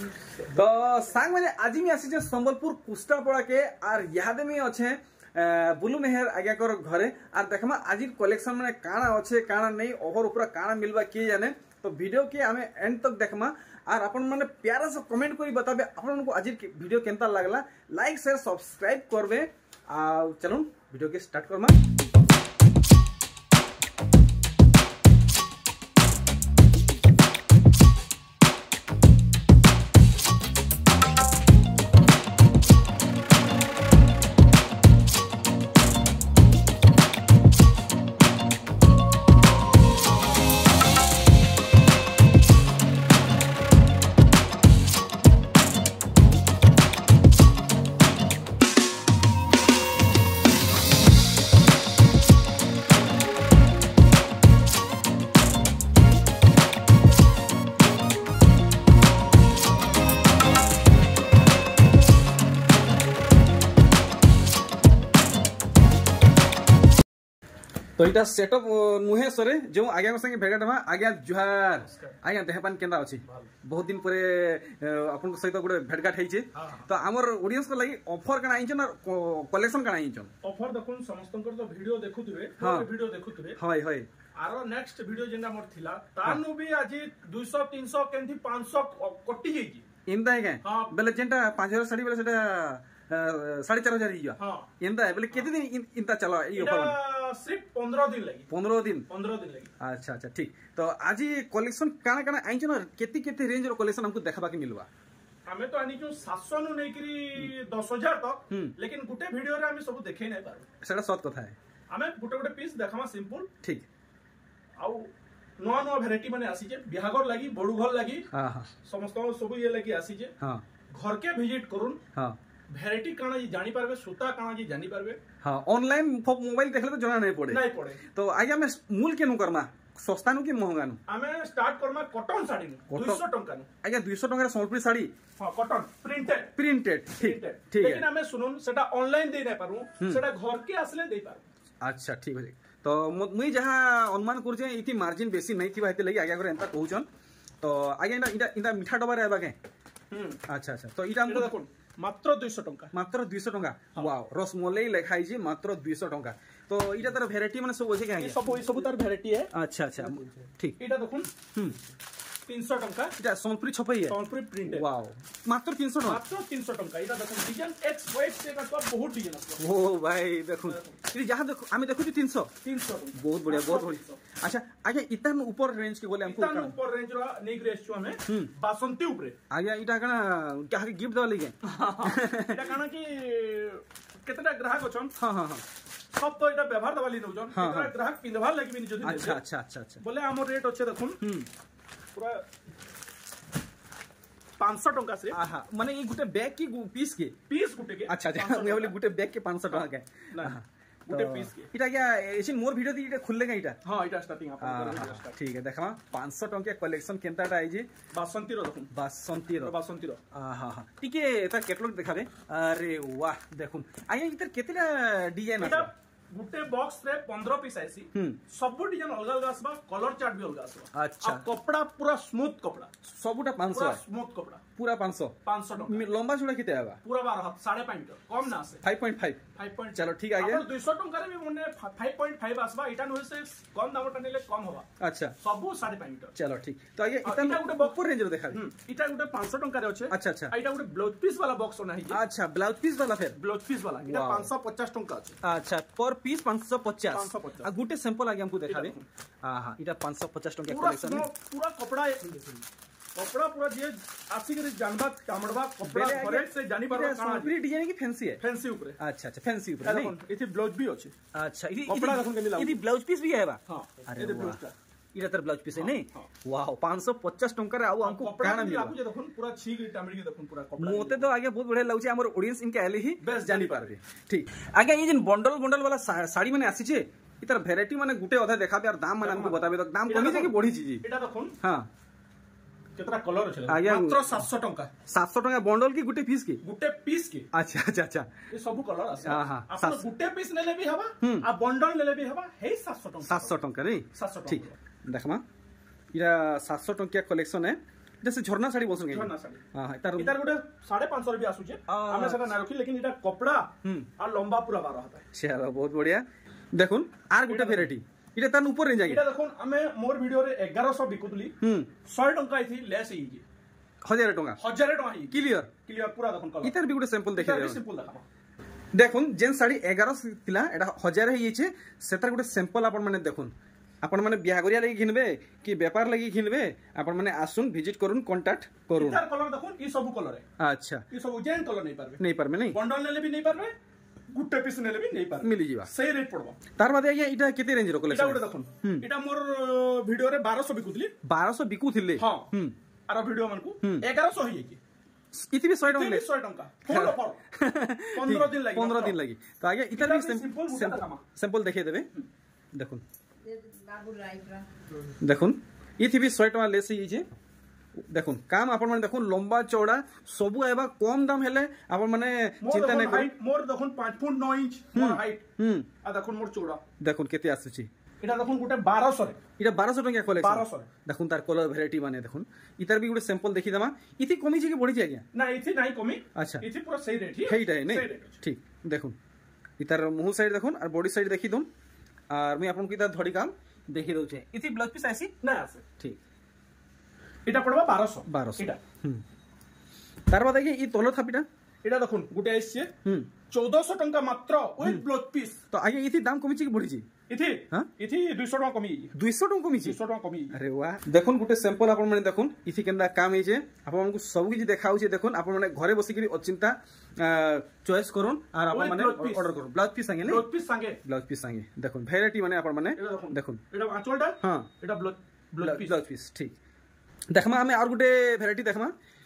तो सांग मैंने आज मी आसी संबलपुर कुष्टापड़ा के आर याद में अच्छे बुलू मेहर आज्ञा कर घरे आर देखमा आज कलेक्शन मैंने काना अच्छे काना नहीं ओवर ऊपर काना मिलवा किए जाने तो वीडियो के हमें एंड तक देखमा आर अपन मैंने प्यारा सा कमेंट करी बताबे अपन को आज वीडियो केनता लागला लाइक शेयर सब्सक्राइब करबे आ चलो वीडियो के स्टार्ट करमा। तो इटा सेटअप नुहे सरे जो आज्ञा संगे भेट आज्ञा जुहार आज्ञा देहपान केंदा अछि बहुत दिन परे अपन सहित गोटे भेटघाट हेइछे तो हमर ऑडियंस को लागि ऑफर कना आइछन और कलेक्शन कना आइछन ऑफर देखुन समस्तनकर तो वीडियो देखुतबे वीडियो देखुतबे हाय हाय आरो नेक्स्ट वीडियो जेंदा मोर थिला तानु भी आज 200 300 केंथि 500 कटि जेजी इंदा के बेले जेंटा 5000 साड़ी बेले सेटा 4500 हिया इंदा बेले केते दिन इंता चला ई ऑफर सिर्फ 15 दिन लगी 15 दिन लगी अच्छा अच्छा ठीक तो आज कलेक्शन काना काना आइछन और केते रेंज रो कलेक्शन हमको देखबा के मिलवा हमें तो आनी जो 700 नु नेकरी 10000 तक लेकिन गुटे वीडियो रे हम सब देखे नै पारो सेटा सत कथा है हमें गुटे पीस देखामा सिंपल ठीक आउ नवा नवा वैरायटी माने आसी जे बिहागर लागि बडू घर लागि हां हां समस्त सब ये लागि आसी जे हां घर के विजिट करून हां वैरायटी काना जी जानी पारबे सूता काना जी जानी पारबे हां ऑनलाइन मोबाइल देखले तो जाना नहीं पड़े तो आगे हम मूल केनु करमा सस्ता नु कि महंगा नु हमें स्टार्ट करमा कॉटन साड़ी नु 200 टंका नु आगे 200 टंका संबलपुरी साड़ी हां कॉटन प्रिंटेड ठीक है लेकिन हमें सुनुन सेटा ऑनलाइन दे नै पारू सेटा घर के आसले दे पारू अच्छा ठीक है तो मुई जहां अनुमान करछे इति मार्जिन बेसी नहीं थी बाते लगी आगे करे एंता कहउछन तो आगे इना मीठा डबा रे बाके अच्छा अच्छा तो इटा हमको देखो मात्र 200 टंका वाओ रसमलाई लिखाई जे मात्र 200 टंका तो इटा तार वैरायटी माने सब होचे के सब तार वैरायटी है अच्छा अच्छा ठीक इटा देखुन 300 टंका इटा सोनपुरी छपई है सोनपुरी प्रिंट है वाओ मात्र 300 टंका इटा देखुन डिजाइन एक्स वाइट से का बहुत डिजाइन আছে ओ भाई देखुन ये जहां देखो हम देखु 300 बहुत बढ़िया अच्छा आगे इतन ऊपर रेंज के बोले हमको इतन ऊपर रेंज रो नेक रेस छु हमें बासंती ऊपर आगे इटा कना क्या गिफ्ट देवा लगे इटा कना कि केतटा ग्राहक अछन हां हां हां सब तो इटा व्यवहार दवाली नउजन केतटा ग्राहक पिंधवा लगी भी जदी अच्छा अच्छा अच्छा बोले हमर रेट अच्छे देखुन पूरा 500 टंका से माने ये गुटे बैग की पीस गुटे के अच्छा अच्छा मैं बोले गुटे बैग के 500 टंका के गुटे पीस के इटा क्या एसिन मोर वीडियो दी इटा खुललेगा इटा हां इटा स्टार्टिंग आपन ठीक है देखमा 500 टंका कलेक्शन केनताटा आई जे बासंती रो हां हां ठीक है एता कैटलॉग देखाबे अरे वाह देखुन आया इधर केतेला डिजाइन है गुटे बॉक्स रे 15 पीस आसी सब डिजाइन अलग अलग आसबा कलर चार्ट भी अलग आसबा अच्छा कपड़ा पूरा स्मूथ कपड़ा सबुटा 500 स्मूथ कपड़ा पूरा 500 टंका लंबा चौड़ा किते आबा पूरा 12 5.5 मीटर कम ना आसे 5.5 चलो ठीक आ गया 200 टंका रे भी मने 5.5 आसबा एटा न से कम दाम टा नेले कम होबा अच्छा सब 5.5 मीटर चलो ठीक तो आगे इतना गुटे बॉक्स रेंज रे देखा इटा गुटे 500 टंका रे अछि अच्छा अच्छा एटा गुटे ब्लाउज पीस वाला बॉक्स ओना है अच्छा ब्लाउज पीस वाला फिर ब्लाउज पीस वाला इटा 550 टंका अछि अच्छा पर पीस 550 आ गुटे सैंपल आगे हमको देखा दे हां हां इटा 550 टंका कलेक्शन पूरा कपड़ा पूरा जे आसी के जानबा कामड़बा कपड़ा फरेट से जानी पारो काना पूरी डिजाइन की फैंसी है फैंसी ऊपर अच्छा अच्छा फैंसी ऊपर नहीं इथे ब्लाउज भी अछि अच्छा इदी कपड़ा देखन के मिला इदी ब्लाउज पीस भी है बा हां अरे ब्लाउज का इरा तर ब्लाउज पीस है नहीं वाओ 550 टंका रे आउ हमको काना मिला आपको देखन पूरा ठीक टामड़ी के देखन पूरा कपड़ा मोते तो आगे बहुत बढ़िया लागछ हमर ऑडियंस इनके आले ही बेस्ट जानी पारबे ठीक आगे ये जिन बंडल वाला साड़ी माने आसी छे इतर वैरायटी माने गुटे अधा देखाबे और दाम माने हमको बताबे तो दाम कमी जे कि बढ़ी छी जी एटा देखन हां केतरा कलर अछि मात्र 700 टंका बंडल की गुटे पीस की अच्छा अच्छा अच्छा ये सब कलर आसे हां हां आप गुटे पीस लेले भी हबा आ बंडल लेले भी हबा हे 700 टंका नहीं 700 टंका ठीक देखमा इरा 700 टंकिया कलेक्शन है जैसे झरना साड़ी बोलसन के झरना साड़ी हां तार इधर गोटे 550 भी आसुचे हमें सेटा ना रखी लेकिन इटा कपड़ा और लंबा पूरा बार रहता है। चलो बहुत बढ़िया देखुन आर गुटे वेराइटी इटा तान ऊपर रेंज आगे इटा देखुन हमें मोर वीडियो रे 1100 बिकुतली 100 टंका इथि लेस ही 1000 टंका 1000 टंका ही क्लियर पूरा देखुन कलर इतर भी गुटे सैंपल देखि दे सिंपल देखा देखुन जेन साड़ी 1100 तिला एटा 1000 हे छे सेतर गुटे सैंपल आपन माने देखुन आपण माने बियागरिया लागि घिनबे कि व्यापार लागि घिनबे आपण माने आसुन विजिट करून कांटेक्ट करून इतर कलर देखुन ई सब कलर है अच्छा ई सब जेन कलर नहीं पारबे नहीं बंडल नेले भी नहीं पारबे गुटे पीस नेले भी नहीं पारबे मिली जीवा सही रेट पड़बो तार बाद आज्ञा इटा केते रेंज रो कलेक्शन इटा गुटे देखुन इटा मोर वीडियो रे 1200 बिकुतली 1200 बिकु थिले हां आरो वीडियो मानकु 1100 ही की इति भी 100 टंका 100 टंका फुल ऑफर 15 दिन लगी तो आगे इतर भी सैंपल देखिए देबे देखुन देखुन इथि भी 100 टंका लेसी जे देखुन काम आपण माने देखुन लंबा चौड़ा सबु आबा कम दाम हेले आपण माने चिंता नै करू मोर देखुन 5 फुट 9 इंच मोर हाइट आ देखुन मोर चौड़ा देखुन केते आसुची इटा देखुन गुटे 1200 रे इटा 1200 टंका कलेक्शन 1200 देखुन तार कलर वैरायटी माने देखुन इतर भी गुटे सैंपल देखि दमा इथि कमी जे कि बढ़ी जे आज्ञा ना इथि नाही कमी अच्छा इथि पूरा सही रेट ही हेइटा है नै ठीक देखुन इतर मुंह साइड देखुन और बॉडी साइड देखि दोन और मैं आपन को इतर धड़ी काम देखि दउ छे इथि ब्लाउज पीस आसी ना आसे ठीक इटा पड़बा 1200 इटा तार बाद आगे ई तोलो थापिटा इटा देखुन गुटे आइसे 1400 टंका मात्र विथ ब्लाउज पीस तो आगे इथि दाम कमी छि कि बढ़ी छि इथि हां इथि 200 टंका कमी 200 टंका कमी छि 200 टंका कमी अरे वाह देखुन गुटे सैंपल आपन माने देखुन इथि केनदा काम हे जे आपन मानकु सब किछि देखाउ छे देखुन आपन माने घरे बसी करी अचिंता चॉइस करून और आपन माने ऑर्डर करून ब्लाउज पीस संगे ने ब्लाउज पीस संगे देखुन वैरायटी माने आपन माने देखुन एटा आंचलटा हां एटा ब्लाउज पीस ठीक देखमा हमें और गुटे वैरायटी देखमा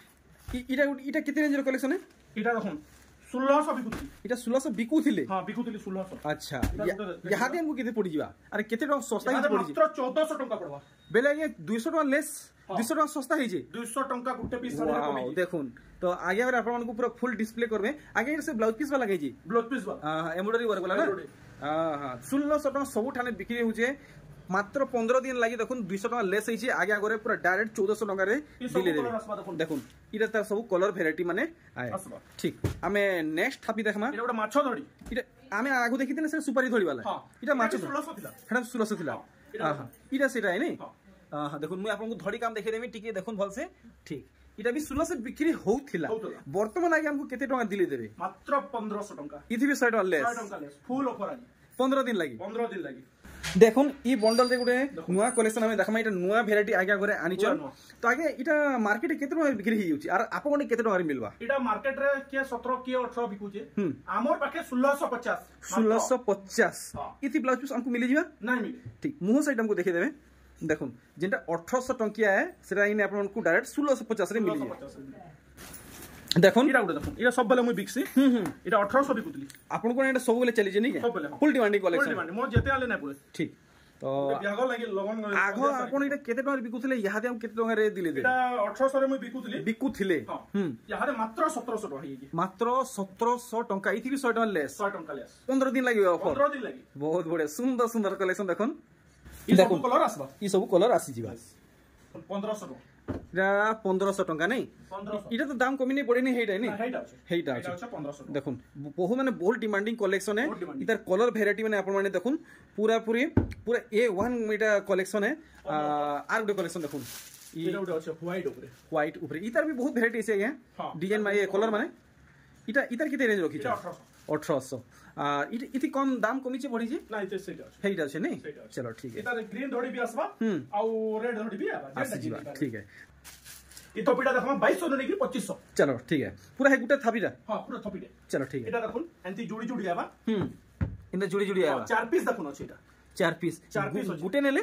इटा कितने रेंज रो कलेक्शन है इटा देखुन 1600 बिकुथि इटा 1600 बिकु थिले हां बिकुथिले 1600 अच्छा यहा दे हमको केते पड़ी जीवा अरे केते टका सस्ता ही पड़ी मात्र 1400 टंका पड़वा बेले ये 200 टका लेस 200 टका सस्ता ही जे 200 टंका गुटे पीस साड़ी कमी देखुन तो आगे अगर आपण को पूरा फुल डिस्प्ले करबे आगे से ब्लाउज पीस वाला गई जी ब्लाउज पीस वाला हां एम्ब्रॉयडरी वर्क वाला ना हां 1600 टका सब ठाने बिक्री होजे मात्र 15 दिन लागि देखुन 200 टका लेस होई छी आगे आगरे पूरा डायरेक्ट 1400 टका रे दिले दे देखुन इटा तार सब कलर वैरायटी माने आए ठीक हमें नेक्स्ट थापी देखमा इटा गोटा माछो धड़ी इटा हमें आगु देखिथिले से सुपारी धड़ी वाला इटा माछो 1600 थिला हेडा 1600 थिला हां इटा सेटा है नै हां देखुन मुई आपन को धड़ी काम देखै देबी टिके देखुन भल से ठीक इटा भी 1600 बिक्री होउथिला वर्तमान आगे हमको केते टका दिले देबे मात्र 1500 टका इथि भी 100 टका लेस फुल ऑफर आज 15 दिन लागि देखुन ई बंडल रे गुटे नुवा कलेक्शन हमें देखमा इटा नुवा वैरायटी आगे घरे आनी चल तो आगे इटा मार्केट केते टका बिक्री ही होची और आपन कोनी केते टका रे मिलबा इटा मार्केट रे के 17 के 18 बिकु जे हमर पाके 1650 इथि ब्लाउज पीस हमको मिली जीवा नहीं मिले ठीक मुंह साइड हमको देखि देबे देखुन जेंटा 1800 टंकिया है सेटा इन आपन को डायरेक्ट 1650 रे मिली देखुन इटा गुटे देखुन इटा सब बेले मुई बिकसी इटा 1800 बिकुतली आपन को एटा सब बेले चली जे नी के full demanding collection full demand मोर जेते आले नै पड़े ठीक तो बियागो लागि लगन आगो आपन इटा केते टका बिकुतले यहा दे हम केते टका रे दिले दे इटा 1800 रे मुई बिकुतली यहा दे मात्र 1700 टका ही मात्र 1700 टंका इथि भी 100 टका लेस 100 टका लेस 15 दिन लागि ऑफर 15 दिन लागि बहुत बढ़िया सुंदर सुंदर कलेक्शन देखुन ई सब कलर आसबा ई सब कलर आसी जीवा 1500 टका इटा 1500 टंका नै इटा तो दाम कमी नै पड़े नै हेइटा नै हेइटा अच्छा 1500 देखुन बहुत माने बहुत डिमांडिंग कलेक्शन है इधर कलर वैरायटी माने आपण माने देखुन पूरा A1 इटा कलेक्शन है आर गुटे कलेक्शन देखुन इटा गुटे আছে व्हाइट ऊपर इधर भी बहुत वैरायटी আছে आगे डिजाइन माने कलर माने इधर किते रेंज रखी 1800 इति कम दाम कमी छे बढ़ी छे ना इते सेटा हेइटा छे नै चलो ठीक है इधर ग्रीन धड़ी भी आसबा आ रेड धड़ी भी आबा ठीक है ई टोपीटा देखमा 2200 ने कि 2500 चलो ठीक है पूरा है गुटे थापीटा हां पूरा थपीटे चलो ठीक है एटा देखुन एंती जुड़ी जुड़ी आबा इनते जुड़ी जुड़ी आबा 4 पीस देखुन अछि एटा 4 पीस गुटे नेले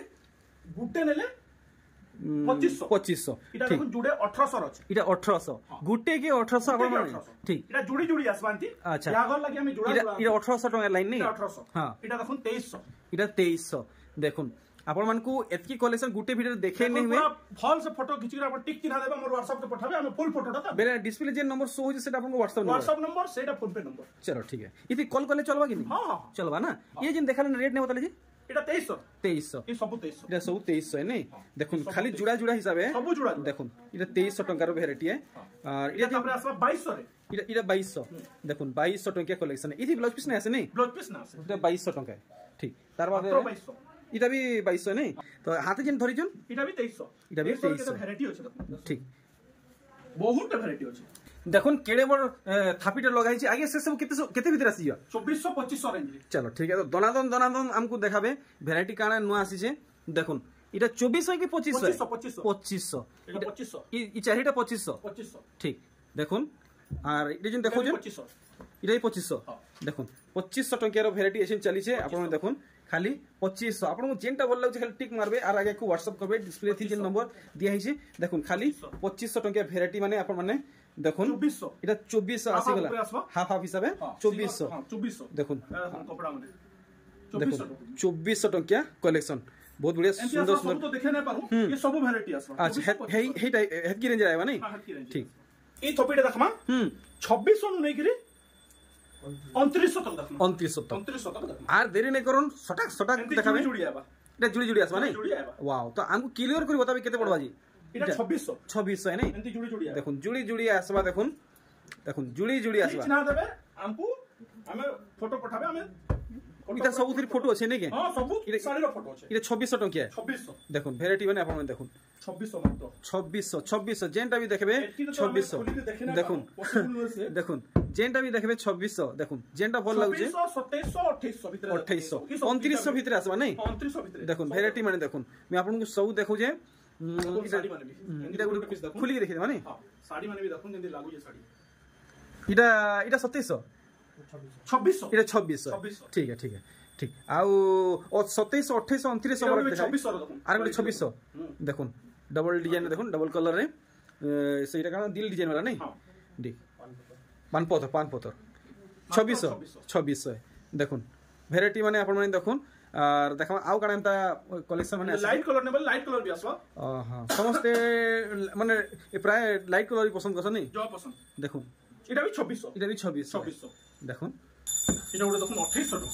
2500 इटा देखुन जुड़े 1800 अछि इटा 1800 गुटे के 1800 आपण माने ठीक इटा जुड़ी जुड़ी आसबांती अच्छा यागर लागि हम जुड़ा इटा 1800 टका लाइन नै 1800 हां इटा देखुन 2300 इटा 2300 देखुन आपण मान को एतकी कलेक्शन गुटे वीडियो देखे नै हुए फॉल से फोटो खिची के अपन टिक चिन्हा देबा मोर WhatsApp पे पठाबे हम फुल फोटोटा त बेले डिस्प्ले जे नंबर शो हो जे सेटा अपन WhatsApp नंबर सेटा फोन पे नंबर चलो ठीक है इति कॉल करले चलबा कि नहीं हां चलबा ना ये जिन देखाले रेट नै बताले जी এটা 2300 এই সব 2300 এটা সব 2300 নাই দেখুন খালি জুড়া জুড়া হিসাবে সব জুড়া দেখুন এটা 2300 টাকার ভ্যারাইটি আর এটা তারপরে আসবা 2200 রে এটা 2200 দেখুন 2200 টাকা কালেকশন ইদি ব্লাউজ পিস না আছে নাই ব্লাউজ পিস না আছে এটা 2200 টাকা ঠিক তার বাদে মাত্র 2200 এটা भी 2200 নাই তো হাতে যেন ধরিছুন এটা भी 2300 এটা भी 2300 ভ্যারাইটি আছে ঠিক বহুতটা ভ্যারাইটি আছে দেখুন কেড়ে বড় থাপিটা লগাইছি আগে সে সব কেতে ভিতরে আসি 2400 2500 রেঞ্জ চলো ঠিক আছে দনাদন আমকু দেখাবে ভ্যারাইটি কানা নুয়া আসিছে দেখুন এটা 2400 কি 2500 2500 এটা 2500 ই চারিটা 2500 2500 ঠিক দেখুন আর এটা যেন দেখো যে 2500 এটাই 2500 দেখুন 2500 টাকার ভ্যারাইটি এসে চলিছে আপনারা দেখুন খালি 2500 আপনাদের যেটা ভাল লাগছে খালি টিক মারবে আর আগে কো WhatsApp করবে ডিসপ্লে থি যে নম্বর দিয়া হইছে দেখুন খালি 2500 টাকা ভ্যারাইটি মানে আপনারা মানে দেখুন 2400 এটা 2400 আসি গলা হাফ হাফ হিসাবে 2400 দেখুন কপড়া মানে 2400 টাকা কালেকশন बहुत बढ़िया सुंदर सुंदर तो देखे नहीं पारू ये सब वैरायटी आसवा अच्छा हे टाइप की रेंज आएगा नहीं ठीक ई थोपीटा देखमा 2600 नु नै गिरी 2900 तक देखमा 2900 तक 2900 तक देखमा आर देरी नहीं करून सटाक देखाबे जुड़ी आबा এটা জুড়ি জুড়ি আসবা নাই जुड़ी आबा वाओ तो हमको क्लियर करी बताबे केते पड़वा जी এটা 2600 है नहीं एंती जुड़ी आबा देखुन जुड़ी আসবা দেখুন जुड़ी আসবা ना देबे हमको हमें फोटो पठाबे हमें এটা সবুতির ফটো আছে নাকি हां सबू শাড়ির ফটো আছে এটা 2600 টাকা 2600 দেখুন ভ্যারাইটি মানে আপনারা দেখুন 2600 মাত্র 2600 যেটা भी দেখবে 2600 দেখুন দেখুন যেটা भी দেখবে 2600 দেখুন যেটা ভাল লাগছে 2700 2700 ভিতরে 2800 2900 ভিতরে আসবা নাই 2900 ভিতরে দেখুন ভ্যারাইটি মানে দেখুন আমি আপনাকে সব দেখো যে শাড়ি মানে भी এটা খুলি দেখি মানে শাড়ি মানে भी দেখুন যেদি লাগু যে শাড়ি এটা 2700 2600 এটা 2600 ঠিক আছে ঠিক আউ 2700 2800 2900 और বড় 2600 দেখুন আর গোটে 2600 দেখুন ডবল ডিজাইন দেখুন ডবল কলর রে সেইটা কারণ দিল ডিজাইন वाला নাই ঠিক পানপথর 2600 দেখুন ভ্যারাইটি মানে আপন মানে দেখুন আর দেখো আউ কারণ তা কালেকশন মানে লাইট কলর নেবে লাইট কলর भी আসবা হ্যাঁ সমস্ত মানে প্রায় লাইট কলরই পছন্দ করছ নাই जो पसंद দেখুন এটা भी 2600 এটা भी 2600 দেখুন এটা ওটা দেখুন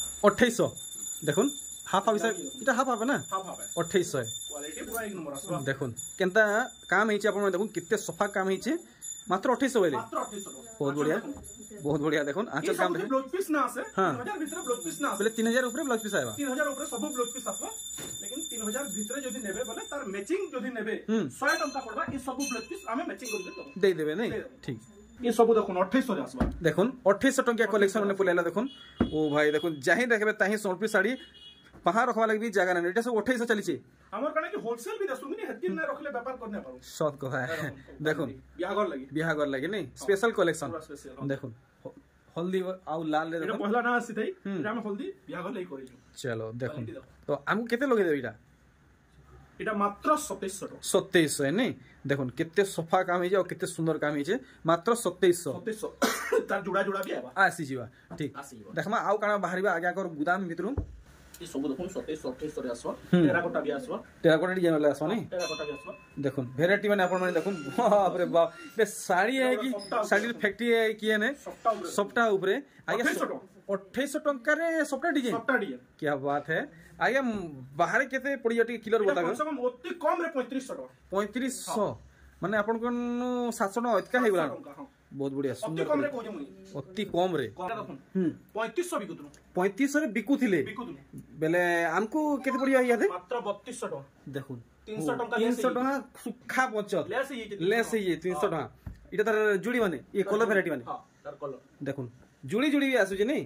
2800 দেখুন হাফ হাফ এটা হাফ হবে না हाफ हाफ है 2800 क्वालिटी पूरा एक नंबर আসবা দেখুন কেনতা কাম হইছে আপনারা দেখুন কেতে সফা কাম হইছে মাত্র 2800 বলে মাত্র 2800 बहुत बढ़िया দেখুন আঁচল কাম দেখুন ব্লাউজ পিস না আছে হ্যাঁ 3000 ভিতরে ব্লাউজ পিস না আছে বলে 3000 উপরে ব্লাউজ পিস আইবা 3000 উপরে সব ব্লাউজ পিস আসবা लेकिन 3000 ভিতরে যদি নেবে বলে তার ম্যাচিং যদি নেবে 100 টଙ୍କା পড়বা এই সব ব্লাউজ পিস আমি ম্যাচিং করে দেব দেই দেবে নাই ঠিক এই সব দেখুন 2800 রে আসবা দেখুন 2800 টাকা কালেকশন মানে পড়াইলা দেখুন ও ভাই দেখুন যাহি দেখবে তাহি সোলপি শাড়ি পাহাড় রখবা লাগবি জায়গা না এটা সব 2800 চলিছে আমার কানে কি হোলসেল भी दसुंगी नहीं हत्ती ना रखले व्यापार करने पारो সৎ কথা দেখুন বিয়াঘর লাগি নাই স্পেশাল কালেকশন দেখুন হলদি আউ লাল রে এটা পহলা না আসি তাই এটা আমি হলদি বিয়াঘর লাগি করি চলো দেখুন তো আমি কেতে লগে দেব এটা মাত্র 2700 2700 নাই দেখুন কেতে সফা কাম হইছে আর কেতে সুন্দর কাম হইছে মাত্র 2700 তার জুড়া भी आबा আসি জিবা ঠিক দেখমা আউ কানা বাহারিবা আগে আকর গুদাম ভিতরু এই সব দেখুন 2700 রে আসবা টেরাকোটা भी আসবা টেরাকোটা ডিজাইন वाला আসবা নাই টেরাকোটা भी আসবা দেখুন ভ্যারাইটি মানে আপন মানে দেখুন বাপ রে বাপ ये साड़ी है कि साड़ी फैक्ट्री है कि है सप्ता ऊपर आगे 2800 टंका रे सप्ता डिजाइन क्या बात है आगे बाहर केते पड़ी जाटी किलर बता कम से कम अति कम रे 3500 माने आपन कोन 700 टका अतका हे गला बहुत बढ़िया सुंदर अति कम रे कोजमु अति कम रे 3500 बिकुतु 3500 रे बिकुथिले बेले हमको केते पड़ी याद है मात्र 3200 टका देखुन 300 टका सुखा पचत लेस ये 300 टका এটা তার জুড়ি মানে এই কলর ভ্যারাইটি মানে हां তার কলর দেখুন জুড়ি भी आसुजे नहीं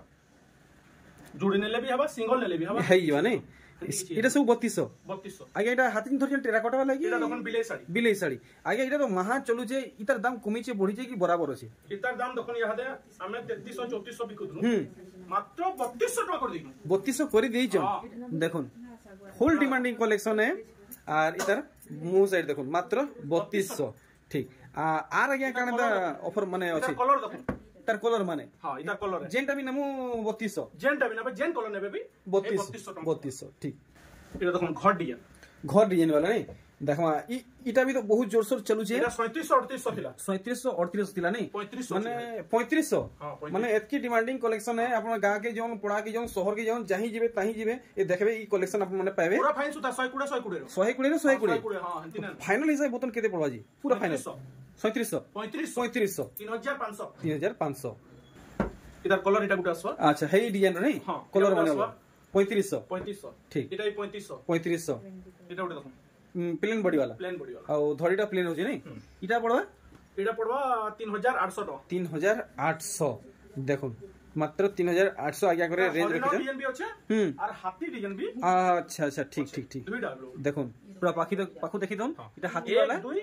জুড়ি নেলে भी हबा सिंगल नेले भी हबा है মানে এটা সব 3200 আগে এটা হাতিন ধরছেন টেরাকোটা वाला কি এটা তখন বিলেই শাড়ি আগে এটা তো মহা চলু যে ইতার দাম কমিছে বড়িছে কি বরাবর আছে ইতার দাম দেখুন ইহাদে আমি 3300 3400 বিকুদু মাত্র 3200 টাকা করে দিই 3200 করে দিয়েছ দেখুন ফুল ডিমান্ডিং কালেকশন है আর ইতার মু সাইড দেখুন মাত্র 3200 ঠিক আর আগে কারণ অফার মানে আছে কলর দেখুন তার কলর মানে हां इधर कलर है जेनटा भी नामो 3200 जेनटा भी ना जेन कलर नेबे भी 3200 ठीक এটা দেখুন ঘর ডিজাইন वाला नहीं देखमा इटा भी तो बहुत जोर सोर चलू छे। एटा 3738 थिला 3738 थिला नहीं 3500 माने 3500 हां माने एतकी डिमांडिंग कलेक्शन है। अपन गांव के जोन पड़ा के जोन शहर के जोन जहीं जीवे ताहीं जीवे ए देखबे ई कलेक्शन अपन माने पाबे पूरा फाइन सुता 120 रो 120 हां हंती ना फाइनल हिसाब बोतन केते पड़वा जी पूरा फाइनल 3700 3500 3500 3500 इधर कलर एटा गुटा आसवा। अच्छा हे डिजाइन रो नहीं कलर बनेबो 3500 ठीक एटा 3500 एटा गुटा देखो प्लेन बॉडी वाला और धड़ीटा प्लेन होची नहीं इटा पड़वा 3800 टका 3800 देखो मात्र 3800 आज्ञा करे रेंज रखि डिजाइन भी अच्छे और हाथी डिजाइन भी अच्छा अच्छा ठीक ठीक ठीक देखो पूरा पाखु देखि दम इटा हाथी वाला 2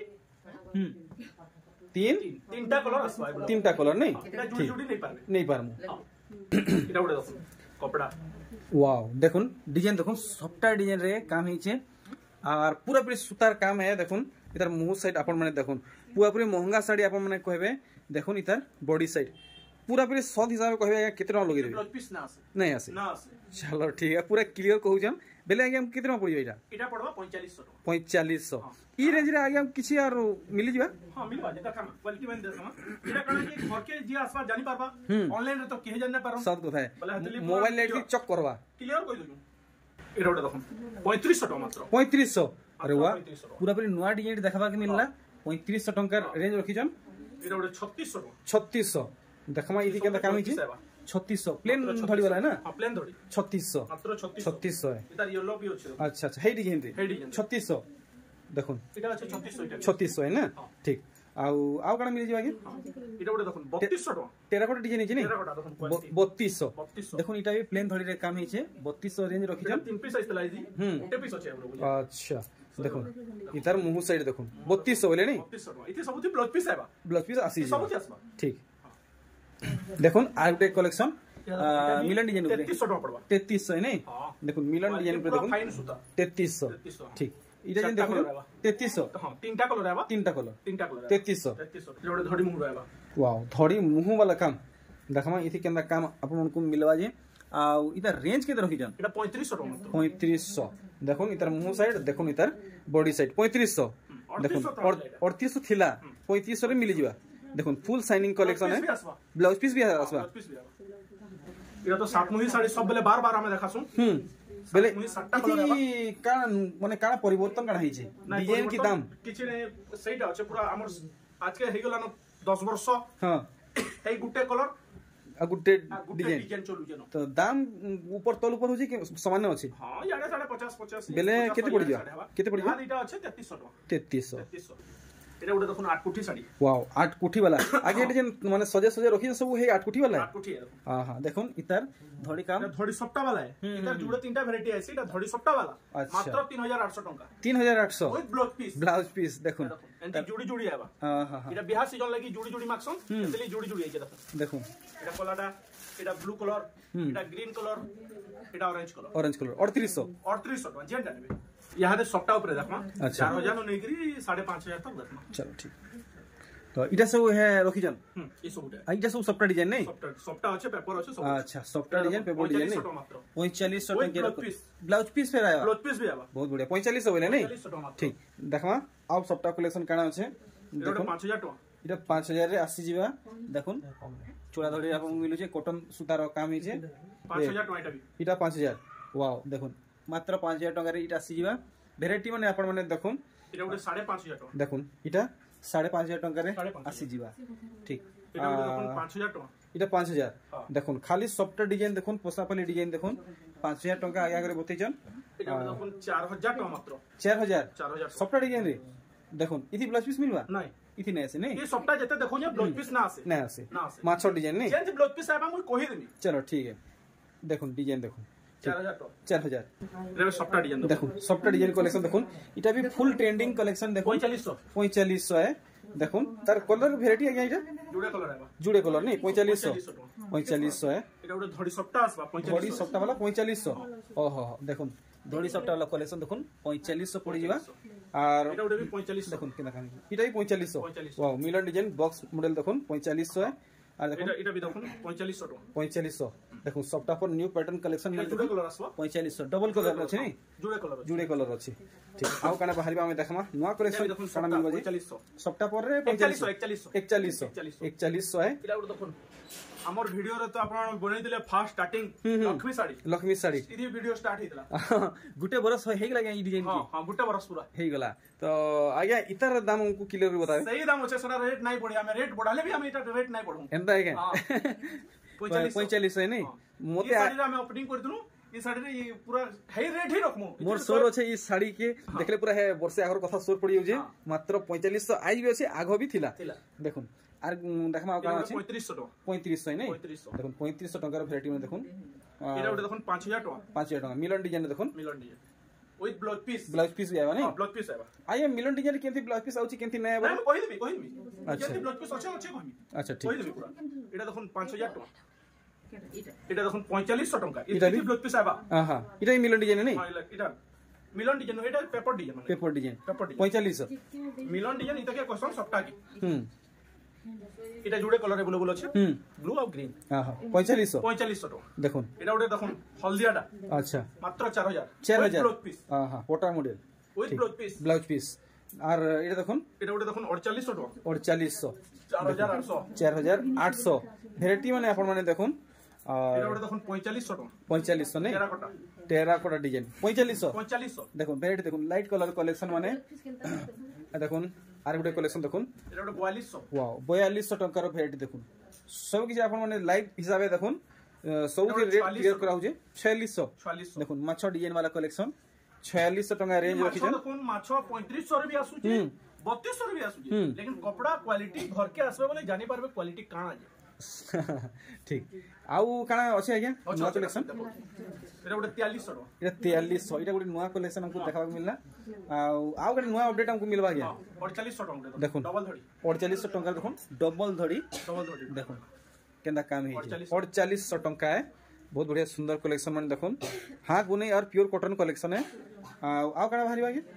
तीनटा कलर आसवा तीनटा कलर नहीं एटा जुड़ी जुड़ी नहीं पारमु एटा गुटा देखो कपड़ा वाओ देखो डिजाइन देखो सबटा डिजाइन रे काम हिचे और पूरा पूरी सुतार काम है। देखुन इधर मुंह साइड अपन माने देखुन पूरा पूरी महंगा साड़ी अपन माने कहबे देखुन इधर बॉडी साइड पूरा पूरी सद हिसाब से कहबे कितना लगे देबे ब्लाउज पीस ना आसे चलो ठीक है पूरा क्लियर कहू जन बेले आगे हम कितना पड़ी एटा एटा पड़वा 4500 4500 ई रेंज रे आगे हम किछि और मिली जिबा। हां मिलबा जेता काम क्वालिटी में देखमा एटा कना के घर के जे आसवा जानि पारबा ऑनलाइन रे तो केहे जान ना पारो सब कथा है मोबाइल लाइट की चेक करवा क्लियर कहि दनु एटा उडा देखम 3500 टका मात्र 3500 अरे वाह पूरा पूरी नवा डिजाइन देखबा के मिलला 3500 टका रेंज रखि जन एटा उडा 3600 3600 देखमा इदी के काम हिची 3600 प्लेन धड़ी वाला है ना हां प्लेन धड़ी 3600 मात्र 3600 है इधर येलो भी अछि। अच्छा अच्छा हे डिजाइन रे 3600 देखुन एटा अछि 3600 3600 है ना ठीक आउ काना मिल जागे एटा उडा देखुन 3200 टका टेराकोटा डिजाइन हिची नहीं टेराकोटा देखुन 3200 देखुन इटा भी प्लेन धड़ी रे काम हिचे 3200 रेंज रखि जन 3 पीस आइतला जी गोटे पीस अछि हमरो अच्छा देखुन इधर मुंह साइड देखुन 3200 बोले नहीं 3200 टका इते सबथि ब्लाउज पीस आबा ब्लाउज पीस आसी सबथि आसबा ठीक देखुन आउटे कलेक्शन मिलन डिजाइन 3300 टका पड़वा 3300 नहीं देखुन मिलन डिजाइन पे देखुन फाइन सुता 3300 ठीक इटा जन देखुन 3300 हां तीनटा कलर आबा तीनटा कलर 3300 जोड़े धड़ी मुंह आबा वाओ धड़ी मुंह वाला काम देखमा इथि केंदा काम आपन को मिलवा जे आ इधर रेंज के रखि जन एटा 3500 टका मात्र 3500 देखुन इधर मुंह साइड देखुन इधर बॉडी साइड 3500 देखुन 3800 थिला 3500 रे मिली जिबा देखुन फुल शाइनिंग कलेक्शन है ब्लाउज पीस भी आसबा एटा तो सात मुही साड़ी सब बेले बार बार हमें देखासु बेले इति का माने का परिवर्तन काना हिचे डिजाइन की दाम किछि ने सेटा अछि पूरा हमर आज के हेगला न 10 वर्ष हां हे गुटे कलर आ गुटे डिजाइन चलु जनो तो दाम ऊपर तल ऊपर होची कि सामान्य अछि। हां याडे 50 बेले केते पड़ी जा केते पड़ी जा इटा अछि 3300 टका 3300 एटा उडे देखुन 8 कुठी साड़ी वाओ 8 कुठी वाला आगे एटे जन माने सजे सजे रखि सब हे 8 कुठी वाला 8 कुठी है हां हां देखुन इधर धड़ी काम धड़ी सप्ता वाला है इधर जुड़े तीनटा वैरायटी है सीटा धड़ी सप्ता वाला मात्र 3800 टका 3800 विथ ब्लाउज पीस देखुन एंटी जुड़ी जुड़ी आबा हां हां इटा बिहार सीजन लागि जुड़ी जुड़ी माक्सन एतली जुड़ी जुड़ी आइके देखुन एटा कलरटा एटा ब्लू कलर एटा ग्रीन कलर एटा ऑरेंज कलर 3800 टका जेंटा नेबे यहाँ दे सप्ता ऊपर देखमा 4000 नै करी 5500 तक देखमा चलो ठीक तो इटा सब है रखि जन ई सब आ इटा सब सप्ता डिजाइन नहीं सप्ता अछि पेपर अछि सब अच्छा सप्ता डिजाइन पेपर डिजाइन नहीं 4500 टका ब्लाउज पीस फेर आया ब्लाउज पीस भी आबा बहुत बढ़िया 4500 बोले नहीं ठीक देखमा अब सप्ता कलेक्शन काना अछि देखो 5000 टका इटा 5000 रे आसी जीवा देखुन चूड़ा धड़ी आपन मिलु छै कॉटन सुतार काम हि छै 5000 टका इटा भी इटा 5000 वाओ देखुन मात्र 5000 टका रे इटा आसी जीवा वेराइटी माने आपन माने देखुन इटा उडे 5500 टका देखुन इटा 5500 टका रे आसी जीवा ठीक इटा उडे देखुन 5000 टका इटा 5000 देखुन खाली सॉफ्ट डिजाइन देखुन पोसापली डिजाइन देखुन 5000 टका आगे आगे बतै जन इटा उडे देखुन 4000 टका मात्र 4000 सॉफ्ट डिजाइन रे देखुन इथि ब्लाउज पीस मिलबा नहीं इथि नै आसे नहीं ये सॉफ्ट जते देखो जे ब्लाउज पीस ना आसे माछो डिजाइन नहीं चेंज ब्लाउज पीस आबा मु कहि देमी चलो ठीक है देखुन डिजाइन देखुन 4000 रे सॉफ्ट डिजाइन देखुन सॉफ्ट डिजाइन कलेक्शन देखुन इटा भी फुल ट्रेंडिंग कलेक्शन देखुन 4500 है देखुन तार कलर वेराइटी आगे इटा जुड़े कलर नहीं 4500 है एटा उडे धड़ी सॉफ्ट आसबा 4500 धड़ी सॉफ्ट वाला 4500 ओहो देखुन धड़ी सॉफ्ट वाला कलेक्शन देखुन 4500 पड़ी जीवा और एटा उडे भी 4500 देखुन केना काम इटा भी 4500 wow Milan design box model देखुन 4500 है আর দেখুন এটা বি দেখুন 4500 টাকা 4500 দেখুন সবটা পর নিউ প্যাটার্ন কালেকশন এটা জুড়ে কলর আসলো 4500 ডবল কলর আছে নি জুড়ে কলর ଅଛି ঠিক ଆଉ କାଣା ବାହାରିବା ଆମେ ଦେଖମା ନୂଆ କଲେକ୍ସନ କାଣା ମିଳିବ ଯେ 4500 ସବଟା ପରେ 4100 ଏଟା ଗୋଟେ ଦେଖୁନ हमर वीडियो रे तो आपण बनै दिले फास्ट स्टार्टिंग लक्ष्मी साड़ी इदी वीडियो स्टार्ट हेतला गुटे बरस हे गला ई डिजाइन हां हां गुटे बरस पूरा हे गला तो आज्ञा इतर दाम हमको किलो रे बतावे सही दाम छै सना रेट नहीं पड़ी हमें रेट बढ़ाले भी हम इटा रेट नहीं बढ़ू एंता है क्या 4500 है नहीं मोते साड़ी रे हम ओपनिंग कर दिनु ई साड़ी रे पूरा हाई रेट ही रखमु मोर सोर अछि ई साड़ी के देखले पूरा है वर्षे आगर कथा सोर पड़ी जे मात्र 4500 आज भी अछि आगो भी थिला देखुन আর দেখমা কানা আছে 3500 নাই দেখুন 3500 টাকার ভ্যারাইটি মানে দেখুন এটা ওটা দেখুন 5000 টাকা 5000 টাকা মিলন ডিজাইন দেখুন Milan design with blouse piece भी आवा नहीं ब्लाउज पीस आवा आइए मिलन डिजाइन केंती ब्लाउज पीस आउची केंती नै आवा मैं कहि देबी अच्छा केंती ब्लाउज पीस अछि कहमी अच्छा ठीक कहि देबी पूरा एटा देखुन 5000 टाका एटा देखुन 4500 टाका इटा भी ब्लाउज पीस आवा हां इटा मिलन डिजाइन नहीं हां इटा मिलन डिजाइन एटा पेपर डिजाइन 4500 मिलन डिजाइन इता के कसम सबटा की এটা জুড়ে কলর अवेलेबल আছে ব্লু আর গ্রিন हां 4500 টাকা দেখুন এটা ওটা দেখুন হলদিয়াটা আচ্ছা মাত্র 4000 ব্লাউজ পিস হাं পোটা মডেল উইথ ব্লাউজ পিস আর এটা দেখুন এটা ওটা দেখুন 4800 টাকা 4800 4800 ভ্যারাইটি মানে আপন মানে দেখুন এটা ওটা দেখুন 4500 টাকা 4500 নেই টেরাকোটা ডিজাইন 4500 দেখুন ভ্যারাইটি দেখুন লাইট কালার কালেকশন মানে দেখুন আর গুটে কালেকশন দেখুন এটা ওটা 4200 ওয়াও 4200 টাকার ভ্যারাইটি দেখুন সব কিছু আপন মানে লাইভ হিসাবে দেখুন সব কি রেট ক্লিয়ার করা হচ্ছে 4600 দেখুন মাছ ডিজাইন वाला কালেকশন 4600 টাকা রেঞ্জ রাখিছেন দেখুন মাছ 3500 রে भी आसुची 3200 রে भी आसुची लेकिन कपड़ा क्वालिटी घर के आसबे बोले जानि पारबे क्वालिटी काना जे ठीक आउ काना अछि आज्ञा नया कलेक्शन एटा गोटे 4300 एटा 4300 एटा गोटे नया कलेक्शन हमको देखाबा मिलला आउ गोटे नया अपडेट हमको मिलबा आज्ञा 4800 टका देखुन डबल धड़ी 4800 टका देखुन डबल धड़ी देखुन केंदा काम है 4800 टका है बहुत बढ़िया सुंदर कलेक्शन मन देखुन हां गुने और प्योर कॉटन कलेक्शन है आउ काना भारी आज्ञा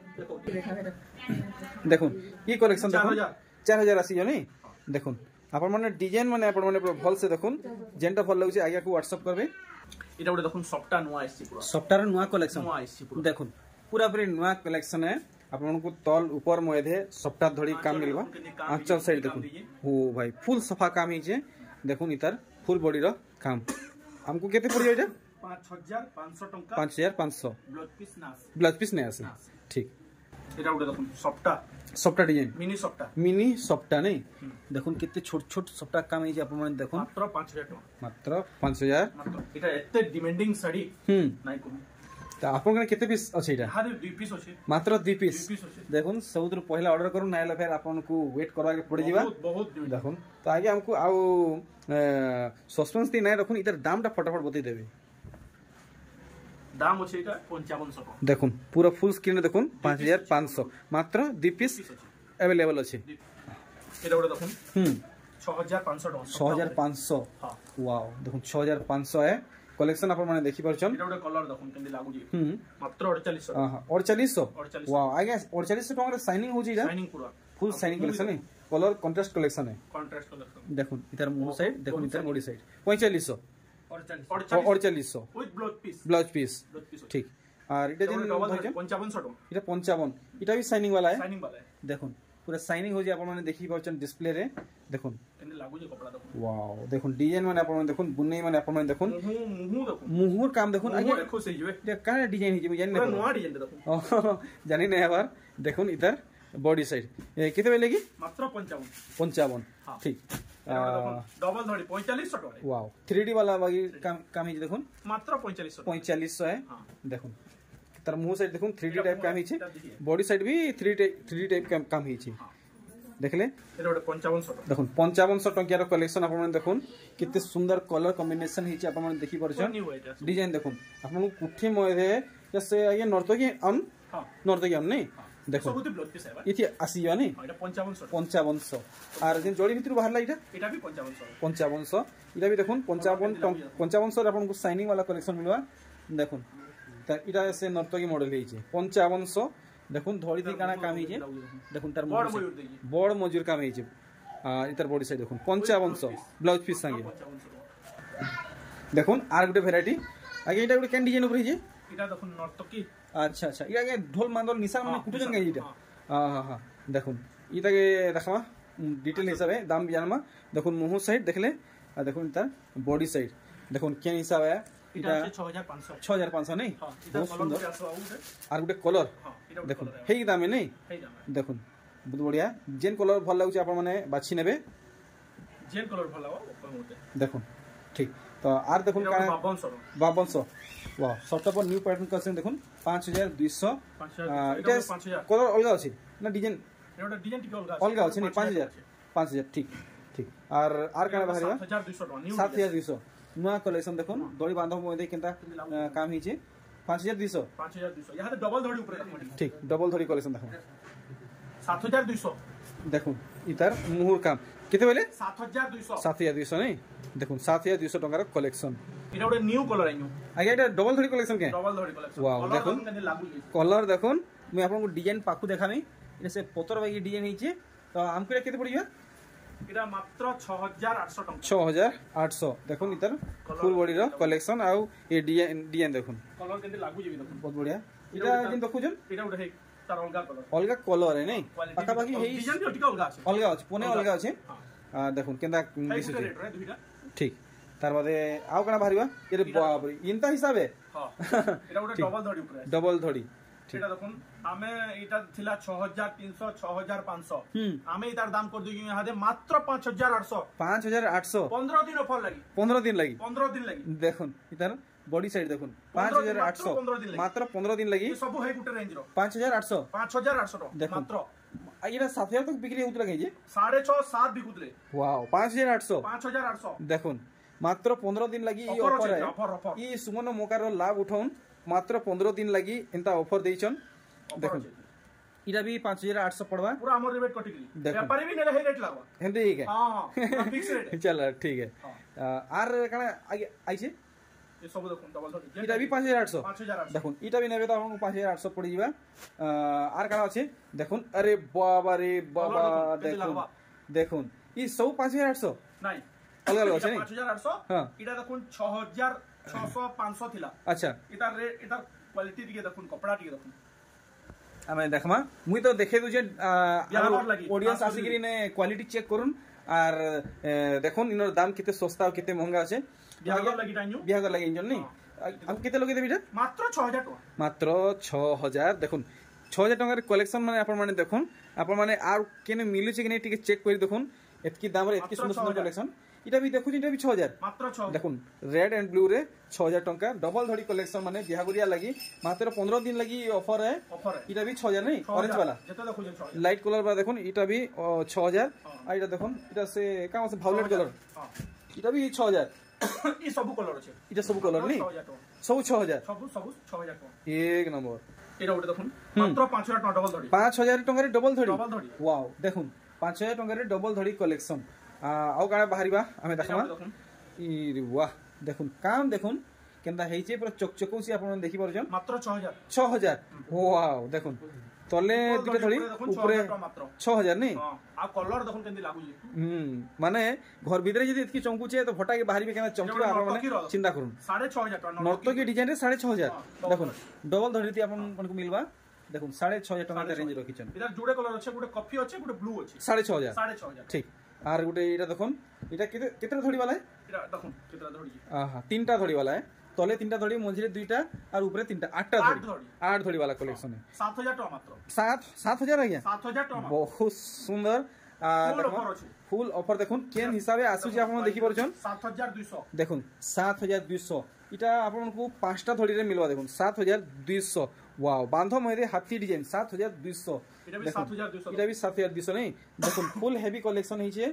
देखुन ई कलेक्शन देखुन 4000 आसी जनी देखुन अपन माने डिजाइन माने अपन माने भल से देखुन जेंटा भल लागुची आज्ञा को व्हाट्सएप करबे এটা ওটা দেখুন সবটা নয়া আইছি পুরো সবটার নয়া কালেকশন দেখুন पूरा पूरी नया कलेक्शन है आपको तल ऊपर मधे सप्ता धड़ी काम मिलवा आंचल साइड देखुन ओ भाई फुल सफा काम ही देखुन इतार फुल बॉडी रो काम हमको केते पड़ जाए 5500 टका 5500 ब्लाउज पीस नहीं आसे ठीक এটা ওটা দেখুন সবটা डिजाइन मिनी सप्ता नहीं देखुन कितने छोट छोट सप्ता काम है आप माने देखुन मात्र 5000 এটা এতে ডিমান্ডিং শাড়ি নাই কোন ता आपन केते पीस अछि एटा हां 2 पीस अछि मात्र 2 पीस देखुन सबुद्र पहला ऑर्डर करू नाइला फिर आपन को वेट करवा के पड़ जीवा बहुत देखुन तो आगे हमको आउ सस्पेंस ती नै रखुन इधर दामटा फटाफट बतई देबे दाम अछि एटा 5500 टका देखुन पूरा फुल स्क्रीन देखुन 5500 मात्र 2 पीस अवेलेबल अछि एटा ओटा देखुन 6500 टका 6500 हां वाओ देखुन 6500 है कलेक्शन अपन माने देखि परछन एटा ओटा कलर देखुन केंदी लागु जी मात्र 4800 हां 4800 वाओ आई गेस 4800 टका रे शाइनिंग हो जी शाइनिंग पूरा फुल शाइनिंग कलेक्शन है कलर कंट्रास्ट कलेक्शन है कलेक्शन देखुन इधर मुंह साइड देखुन इधर body side 4500 4800 with blouse piece ठीक और इटा दिन 5500 टका इटा 55 इटा भी शाइनिंग वाला है देखुन पूरा शाइनिंग हो जी अपन माने देखि परछन डिस्प्ले रे देखुन केंदी लागु जी कपड़ा देखुन वाओ देखुन डिजाइन माने अपन माने देखुन बुन्नै माने अपन माने देखुन मुहुर काम देखुन आगे देखो सही जे ये काना डिजाइन है जानि पूरा नया डिजाइन देखुन जानि नै बार देखुन इधर बॉडी साइड कितने में लेगी मात्र 55 ठीक डबल धड़ी 4500 टका वाओ 3D वाला बाकी काम ही देखुन मात्र 4500 है देखुन तर मुंह साइड देखुन 3D टाइप काम ही छे बॉडी साइड भी 3D टाइप काम ही छे देखले एटा 5500 टका देखुन 5500 टका रो कलेक्शन आपन देखुन कितने सुंदर कलर कॉम्बिनेशन ही छे आपन देखि परछन डिजाइन देखुन आपन कुठी मधे जैसे ये नर्तकी नहीं देखो इति आसी जानी एटा 5500 और जिन जोड़ी भीतर बाहरला एटा भी 5500 इटा भी देखुन 5500 रे आपन को शाइनिंग वाला कलेक्शन मिलवा देखुन त इटा से नर्तकी मॉडल हे छे 5500 देखुन धड़ी थी काना काम हे छे देखुन तार बड़ मजूर काम हे छे इतार बॉडी साइड देखुन 5500 ब्लाउज पीस संगे देखुन आर गुटे भेराइटी आगे इटा गुटे केन डिजाइन ऊपर हिजे इटा देखुन नर्तकी अच्छा अच्छा इटा आगे ढोल मांदल निशान माने कुटुजन गाई इटा हां हां देखुन इटा के देखमा डिटेल हिसाब है दाम जानमा देखुन मुंह साइड देखले आ देखुन इतार बॉडी साइड देखुन केन हिसाब है इटा 6500 नहीं हां इटा कलर आर गुटे कलर देखुन हेई दाम है नहीं देखुन बहुत बढ़िया जेन कलर भल लागुचे आपण माने बाछि नेबे जेन कलर भल लागो देखुन ठीक तो आर देखुन का 5200 वाह सॉफ्ट पर न्यू पैटर्न कलेक्शन देखुन 5200 इटा कलर अलगा अछि ना डिजाइन एटा डिजाइन टिक अलगा अछि नहीं 5000 ठीक ठीक आर का बाहर 7200 नुआ कलेक्शन देखुन दड़ी बांधव मोदे केनता काम हिचे 5200 यहां तो डबल धड़ी ऊपर ठीक डबल धड़ी कलेक्शन देखुन 7200 देखुन इतार मुहुर काम केते बेले 7200 नहीं देखुन 7200 टंकार कलेक्शन इटा ओडे न्यू कलर आइनु आगे एटा डबल धड़ी कलेक्शन के डबल धड़ी कलेक्शन वाओ देखुन कलर देखुन मैं आपन को डिजाइन पाकु देखामी इने से पतर बागी डिजाइन हिचे तो हमको केते पड़िबा इटा मात्र 6800 टंका 6800 देखुन इतार फुल बॉडी रो कलेक्शन आउ ए डिजाइन देखुन कलर केते लागु जेबी देखुन बहुत बढ़िया इटा जिन देखुजन इटा ओडे हे तार अलगा कलर है नहीं पक्का बाकी हे डिजाइन भी अलगा अछि अलगा अछि पुने अलगा अछि देखुन केंदा दिसु ठीक तार बादे आउ कना भारिबा ये बाप रे इनता हिसाब है हां एटा ओडे डबल धड़ी ऊपर डबल धड़ी एटा देखुन आमे एटा थिला 6300 6500 आमे इतार दाम कर दियो यहां दे मात्र 5800 15 दिन ऑफर लगी 15 दिन लगी देखुन इतार बॉडी साइड देखुन 5800 मात्र 15 दिन लगी सब है गुटे रेंज रो 5800 मात्र आइरा 7000 तक बिक्री होतला गई 6.5 7 बिकुतले वाओ 5800 देखुन मात्र 15 दिन लगी ये ऑफर है ई सुमन मोकार लाभ उठाउन मात्र 15 दिन लगी एंता ऑफर देइछन देखुन इरा भी 5800 पड़वा पूरा हमर रिबेट कटिली व्यापारी भी नेले हे रेट लागवा हेंदे ठीक है हां फिक्स रेट चल ठीक है आर कना आगे आइछे ये सब देखुन डबल धड़ी इटा भी 5800 देखुन इटा भी नेबे तो हमको 5800 पड़ी जीवा आर कना अछि देखुन अरे बाबा रे बाबा देखुन ई सब 5800 नहीं अलग अलग अछि नहीं 5800 हां इटा देखुन 6600 500 थिला अच्छा इटा रेट इटा क्वालिटी दिके देखुन कपड़ा दिके देखुन आमे देखमा मुई तो देखे दु जे ऑडियंस आसिकरी ने क्वालिटी चेक करून आर देखुन इनर दाम किते सस्ता और किते महंगा আছে बिहागर लगी इंजन नहीं हम किते लगे देबी मात्र 6000 टका मात्र 6000 देखुन 6000 टका कलेक्शन माने आपण माने देखुन आपण माने आर केने मिलु छै कि नै टिके चेक करि देखुन एतकी दाम रे एतकी सुंदर सुंदर कलेक्शन इटा भी देखु इटा भी 6000 मात्र 6000 देखुन रेड एंड ब्लू रे 6000 टका डबल धड़ी कलेक्शन माने बिहागुरिया लगी मात्र 15 दिन लगी ऑफर है इटा भी 6000 नहीं ऑरेंज वाला जतो देखु 6000 लाइट कलर बा देखुन इटा भी 6000 आ इटा देखुन इटा से का से वायलेट कलर इटा भी 6000 ई सब कलर अछि इटा सब कलर नहीं सब 6000 सब 6000 टका एक नंबर एटा उठे देखुन मात्र 5000 टका डबल धड़ी 5000 टका रे डबल धड़ी वाओ देखुन 5000 टका रे डबल धड़ी कलेक्शन आउ काना बाहरिबा हमें देखमा ई वाह देखुन काम देखुन केनदा हेइचे पूरा चकचकौ से आपण देखि परजन मात्र 6000 वाओ देखुन तले दुटे धड़ी ऊपर 6000 नहीं आ कलर देखुन केंदी लागु जी माने घर भीतर जदी इतकी चमकुचे तो फटा के बाहर भी केना चमकिबा आपण माने चिंता करूं 6500 टका नर्तो की डिजाइन रे 6500 देखुन डबल धड़ी आपन को मिलबा देखुन 6500 टका रेंज रखिछन इधर जुड़े कलर अछि गुटे कॉफी अछि गुटे ब्लू अछि 6500 ठीक आर गुटे इटा देखुन इटा केतना धड़ी वाला है इटा देखुन केतना धड़ी आहा तीनटा धड़ी वाला है तले तीनटा धड़ी मंझिरे दुईटा और ऊपर तीनटा आठटा धड़ी आठ धड़ी वाला कलेक्शन है 7000 टका मात्र 7000 आ गया 7000 टका बहुत सुंदर फुल ऑफर देखुन केन हिसाबे आसु जे आपण देखि परछन 7200 देखुन 7200 इटा आपण को पांचटा धड़ी रे मिलवा देखुन 7200 वाओ बांधो महेरे हाथी डिजाइन 7200 इटा भी 7200 इटा भी 7200 नहीं देखुन फुल हेवी कलेक्शन हिचे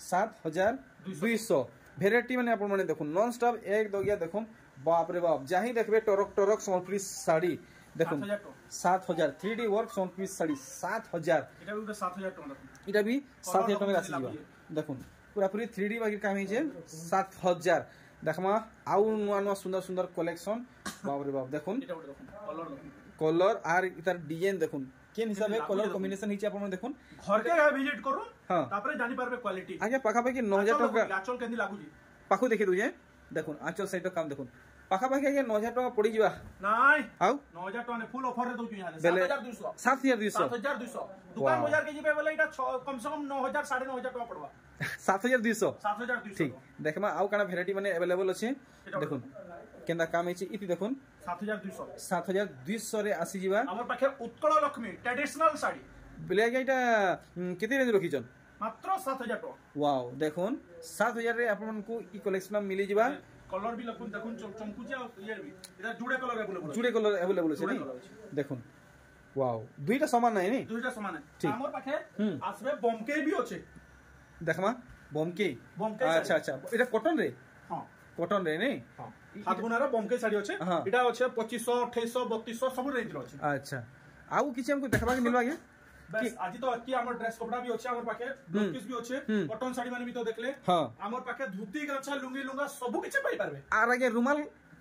7200 वेराइटी माने आपण माने देखुन नॉन स्टॉप एक दो गया देखुन बाप रे बाप जहीं देखबे टरक टरक सोनपीस साड़ी देखुन 7000 3D वर्क सोनपीस साड़ी 7000 इटा भी 7000 टका इटा भी 7000 टका आसी जीवा देखुन पूरा पूरी 3D बाकी काम हिचे 7000 देखमा आउ नुआ नुआ सुंदर सुंदर कलेक्शन बाप रे बाप देखुन इटा देखुन कलर कलर आर इतार डिजाइन देखुन केन हिसाब से कलर कॉम्बिनेशन हिचे आपण देखुन घर के विजिट करू तापरे जानि पारबे क्वालिटी आगे पाखा पाखी 9000 टका आचल केंदी लागु जी पाखु देखि दुजे देखुन आचल साइड काम देखुन पाखा पाखी आगे 9000 टका पड़ी जिबा नाइ आउ 9000 टका ने फुल ऑफर रे दउ यहाँ 7200 7200 दुकान बाजार के जिबे बोले एटा कम से कम 9000 9500 टका पड़वा 7200 ठीक देखमा आउ काना वेराइटी माने अवेलेबल अछि देखुन केंदा काम हिची इति देखुन 7200 रे आसी जिबा हमर पाखे उत्कल लक्ष्मी ट्रेडिशनल साड़ी बेले आगे एटा केते रेंज रखिचन मात्र 7000 टका वाओ देखुन 7000 रे आपन को ई कलेक्शन मिली जिबा कलर भी लखुन देखुन चमकुचा ये भी इधर जुड़े कलर अवेलेबल छै देखुन वाओ दुईटा समान नै नी दुईटा समान है हमर पाखे आसबे बॉम्बके भी अछि देखमा बॉम्बके अच्छा अच्छा एटा कॉटन रे हां कॉटन रे नै हां हाथ बुनारा बॉम्बके साड़ी अछि एटा अछि 2500 2800 3200 सब रेंज रो अछि अच्छा आउ किछि हमको देखबा के मिलबा के बस आज तो अति हमर ड्रेस कपड़ा भी अछि हमर पाखे ब्लाउज पीस भी अछि कॉटन साड़ी माने भी तो देखले हां हमर पाखे धोती गमछा लुंगी लुंगा सब किछ पाई पारबे आर आगे रुमाल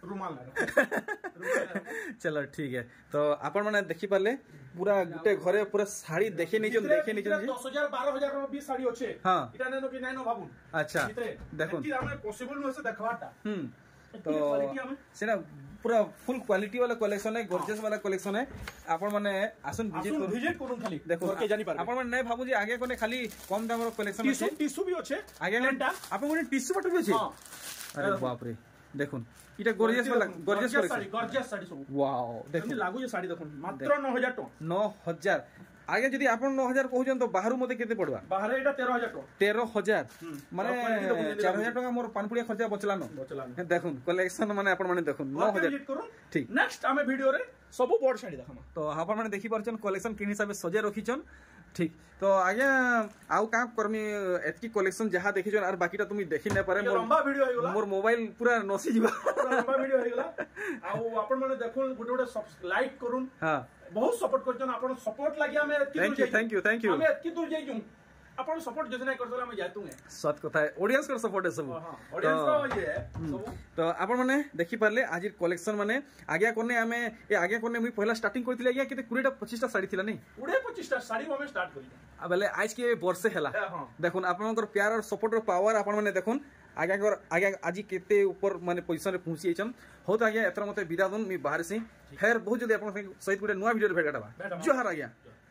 चलो ठीक है तो आपण माने देखि पाले पूरा गुटे घरे पूरा साड़ी देखे नै जन देखे नै जन 10000 12000 रो भी साड़ी अछि हां इटा नेनो कि नैनो भाबुन अच्छा देखो कि हमरे पॉसिबल न से देखवाटा तो सेना पूरा फुल क्वालिटी वाला कलेक्शन है गॉर्जियस वाला कलेक्शन है आपण माने आसन विजिट करू खाली देखो के जानि पार आपण माने नै भाबु जे आगे कोने खाली कम दाम रो कलेक्शन है टिश्यू भी अछि आगे आपण कोने टिश्यू बट भी अछि अरे बाप रे देखुन इटा गॉर्जियस साड़ी सब वाओ देखुन लागु जे साड़ी देखुन मात्र 9000 टका 9000 आगे जदी आपण 9000 कहउजन तो बाहरु मते केते पड़वा बाहर एटा 13000 टका 13000 माने 4000 टका मोर पानपुड़िया खर्चा बचलानो देखुन कलेक्शन माने आपण माने देखुन 9000 ठीक नेक्स्ट आमे वीडियो रे सब बोर्ड साड़ी देखमा तो आपण माने देखि परछन कलेक्शन किन हिसाब से सजे रखिछन ठीक तो आगे आउ का करमी एतकी कलेक्शन जहा देखिछन आर बाकीटा तुमी देखि नै पारे लंबा वीडियो होइगला मोर मोबाइल पूरा नसी जिबा लंबा वीडियो होइगला आउ आपण माने देखुन गुटे गुटे लाइक करूम हां बहुत सपोर्ट करछन आपण सपोर्ट लागि हमें थैंक यू हमें एतकी दूर जाइजू आपण सपोर्ट जने करतला हम जातुंगे सत कथा है ऑडियंस कर सपोर्ट है सब ऑडियंस को ये सब तो आपण माने देखि पारले आज कलेक्शन माने आगे कोने हमें ए आगे कोने मुई पहला स्टार्टिंग करथिले आगे केते 20 टा 25 टा साड़ी थिला नै 25 टा साड़ी हमें स्टार्ट करी अबले आज के वर्ष हेला देखुन आपनकर प्यार और सपोर्ट और पावर आपण माने देखुन आगे आज केते ऊपर माने पोजीशन रे पहुंची आइछन हो तो आगे एतर मते विदा दन मी बाहर से फिर बहुत जल्दी आपण सहित गुटे नया वीडियो भेटाबा जोहार आज्ञा।